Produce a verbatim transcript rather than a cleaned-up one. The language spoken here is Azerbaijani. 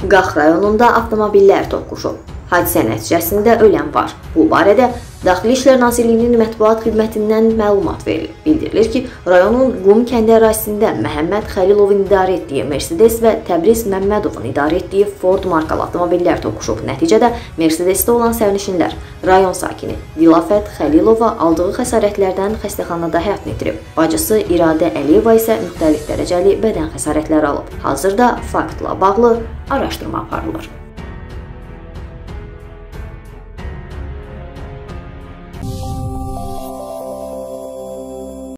Qax rayonunda avtomobillər toqquşub. Hadisə nəticəsində ölən var. Bu barədə Daxili İşlər Nazirliyinin mətbuat xidmətindən məlumat verilib. Bildirilir ki, rayonun Qum kəndi ərazisində Məhəmməd Xəlilovun idarə etdiyi Mercedes və Təbriz Məmmədovun idarə etdiyi Ford markalı avtomobillər toqquşub. Nəticədə Mercedesdə olan sərnişinlər rayon sakini Dilafət Xəlilova aldığı xəsarətlərdən xəstəxanada həyatını itirib. Bacısı İradə Əliyeva isə müxtəlif dərəcəli bədən xəsarətləri alıb. Hazırda faktla bağlı araşdırma aparılır.